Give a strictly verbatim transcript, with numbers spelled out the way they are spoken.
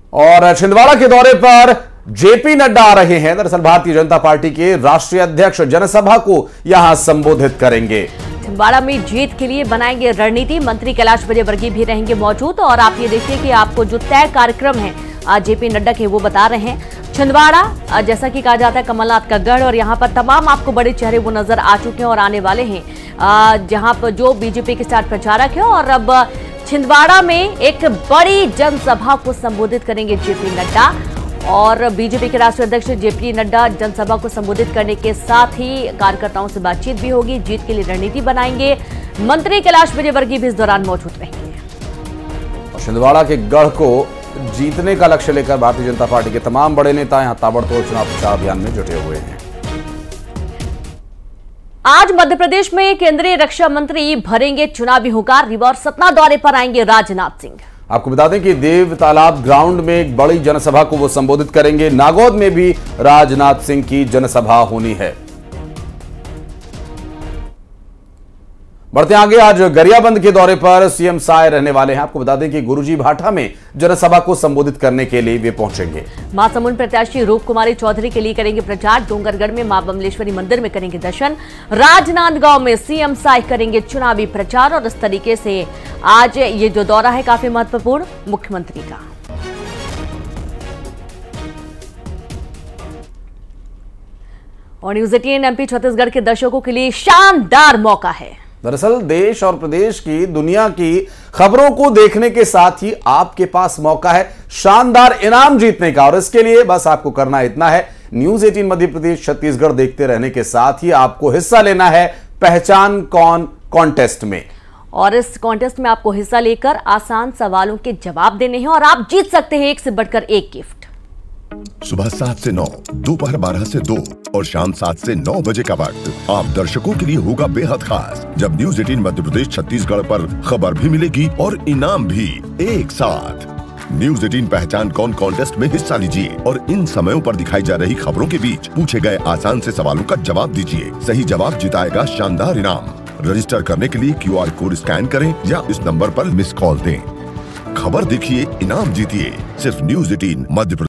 और छिंदवाड़ा के दौरे पर जेपी नड्डा आ रहे हैं। दरअसल भारतीय जनता पार्टी के राष्ट्रीय अध्यक्ष जनसभा को यहां संबोधित करेंगे। छिंदवाड़ा में जीत के लिए बनाएंगे रणनीति। मंत्री कैलाश विजयवर्गीय भी रहेंगे मौजूद। और आप ये देखिए कि आपको जो तय कार्यक्रम है आज जेपी नड्डा के वो बता रहे हैं। छिंदवाड़ा जैसा कि कहा जाता है कमलनाथ का गढ़, और यहाँ पर तमाम आपको बड़े चेहरे वो नजर आ चुके हैं और आने वाले हैं, जहां पर जो बीजेपी के स्टार प्रचारक है। और अब छिंदवाड़ा में एक बड़ी जनसभा को संबोधित करेंगे जेपी नड्डा। और बीजेपी के राष्ट्रीय अध्यक्ष जेपी नड्डा जनसभा को संबोधित करने के साथ ही कार्यकर्ताओं से बातचीत भी होगी। जीत के लिए रणनीति बनाएंगे। मंत्री कैलाश विजयवर्गीय भी इस दौरान मौजूद रहेंगे। छिंदवाड़ा के गढ़ को जीतने का लक्ष्य लेकर भारतीय जनता पार्टी के तमाम बड़े नेता यहां ताबड़तोड़ चुनाव प्रचार अभियान में जुटे हुए हैं। आज मध्य प्रदेश में केंद्रीय रक्षा मंत्री भरेंगे चुनावी हुंकार। रीवा और सतना दौरे पर आएंगे राजनाथ सिंह। आपको बता दें कि देव तालाब ग्राउंड में एक बड़ी जनसभा को वो संबोधित करेंगे। नागौद में भी राजनाथ सिंह की जनसभा होनी है। बढ़ते आगे, आज गरियाबंद के दौरे पर सीएम साय रहने वाले हैं। आपको बता दें कि गुरुजी भाठा में जनसभा को संबोधित करने के लिए वे पहुंचेंगे। महासमुंद प्रत्याशी रूप कुमारी चौधरी के लिए करेंगे प्रचार। डोंगरगढ़ में मां बमलेश्वरी मंदिर में करेंगे दर्शन। राजनांदगांव में सीएम साय करेंगे चुनावी प्रचार। और इस तरीके से आज ये जो दौरा है काफी महत्वपूर्ण मुख्यमंत्री का। और न्यूज एटीन एमपी छत्तीसगढ़ के दर्शकों के लिए शानदार मौका है। दरअसल देश और प्रदेश की, दुनिया की खबरों को देखने के साथ ही आपके पास मौका है शानदार इनाम जीतने का। और इसके लिए बस आपको करना इतना है, न्यूज एटीन मध्य प्रदेश छत्तीसगढ़ देखते रहने के साथ ही आपको हिस्सा लेना है पहचान कौन कॉन्टेस्ट में। और इस कॉन्टेस्ट में आपको हिस्सा लेकर आसान सवालों के जवाब देने हैं और आप जीत सकते हैं एक से बढ़कर एक गिफ्ट। सुबह सात से नौ, दोपहर बारह से दो और शाम सात से नौ बजे का वक्त आप दर्शकों के लिए होगा बेहद खास, जब न्यूज एटीन मध्य प्रदेश छत्तीसगढ़ पर खबर भी मिलेगी और इनाम भी एक साथ। न्यूज एटीन पहचान कौन कॉन्टेस्ट में हिस्सा लीजिए और इन समयों पर दिखाई जा रही खबरों के बीच पूछे गए आसान से सवालों का जवाब दीजिए। सही जवाब जिताएगा शानदार इनाम। रजिस्टर करने के लिए क्यू आर कोड स्कैन करें या इस नंबर पर मिस कॉल दें। खबर देखिए, इनाम जीतिए, सिर्फ न्यूज एटीन मध्य प्रदेश।